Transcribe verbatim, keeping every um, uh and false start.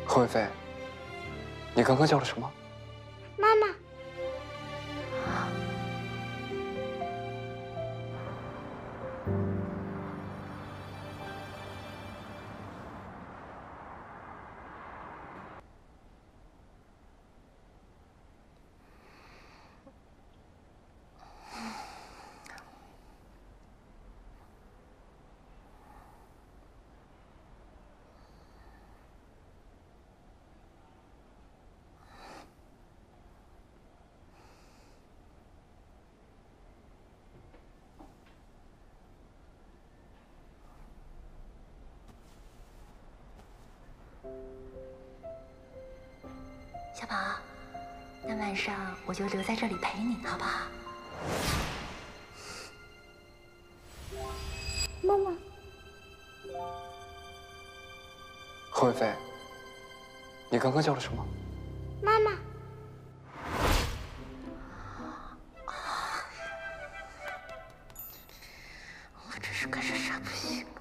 何伟飞，你刚刚叫了什么？ 妈妈。 小宝，那晚上我就留在这里陪你，好不好？ 妈妈。 何伟飞，你刚刚叫了什么？ 妈妈。 我这是干啥啥不行？